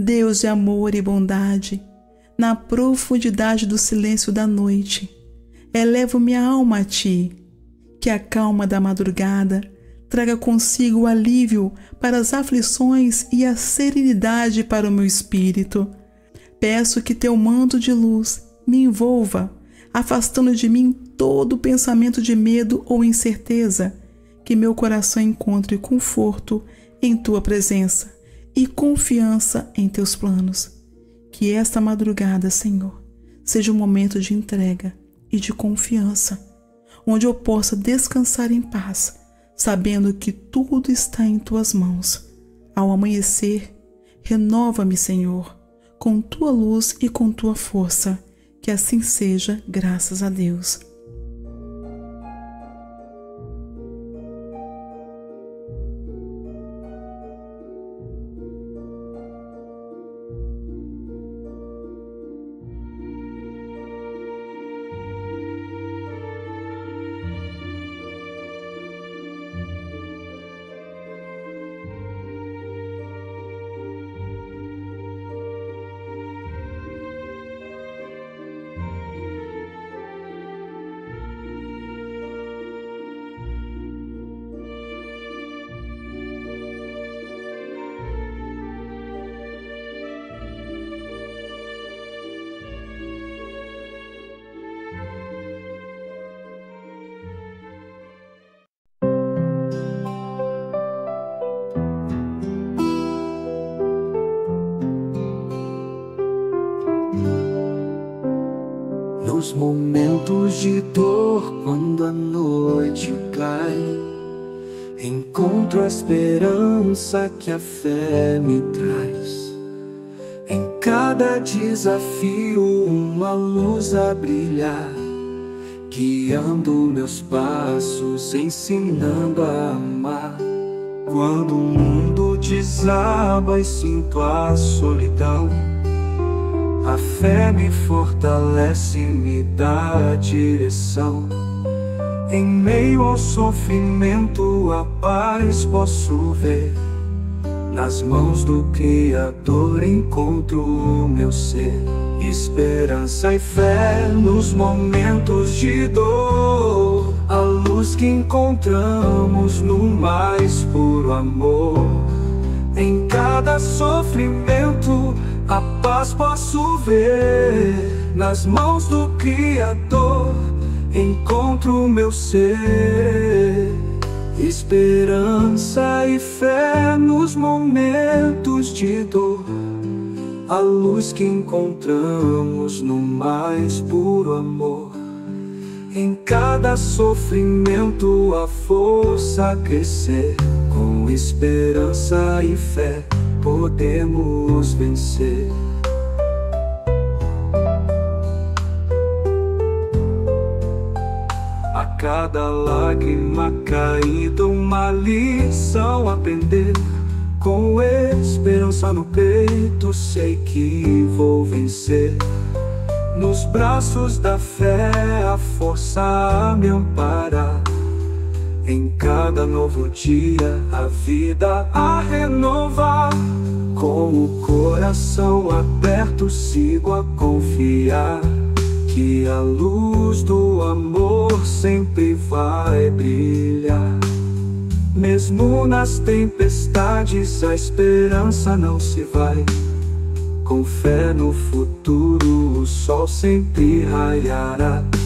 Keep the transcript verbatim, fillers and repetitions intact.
Deus de amor e bondade, na profundidade do silêncio da noite, elevo minha alma a Ti, que a calma da madrugada traga consigo o alívio para as aflições e a serenidade para o meu espírito. Peço que Teu manto de luz me envolva, afastando de mim todo pensamento de medo ou incerteza, que meu coração encontre conforto em Tua presença e confiança em Teus planos. Que esta madrugada, Senhor, seja um momento de entrega e de confiança, onde eu possa descansar em paz, sabendo que tudo está em Tuas mãos. Ao amanhecer, renova-me, Senhor, com Tua luz e com Tua força. Que assim seja, graças a Deus. Nos momentos de dor, quando a noite cai, encontro a esperança que a fé me traz. Em cada desafio, uma luz a brilhar, guiando meus passos, ensinando a amar. Quando o mundo desaba e sinto a solidão, a fé me fortalece e me dá direção. Em meio ao sofrimento, a paz posso ver. Nas mãos do Criador encontro o meu ser. Esperança e fé nos momentos de dor, a luz que encontramos no mais puro amor. Em cada sofrimento, a paz posso ver. Nas mãos do Criador encontro o meu ser. Esperança e fé nos momentos de dor, a luz que encontramos no mais puro amor. Em cada sofrimento, a força a crescer. Com esperança e fé podemos vencer. A cada lágrima caída, uma lição a aprender. Com esperança no peito, sei que vou vencer. Nos braços da fé, a força a me amparar. Em cada novo dia, a vida a renovar. Com o coração aberto, sigo a confiar que a luz do amor sempre vai brilhar. Mesmo nas tempestades, a esperança não se vai. Com fé no futuro, o sol sempre raiará.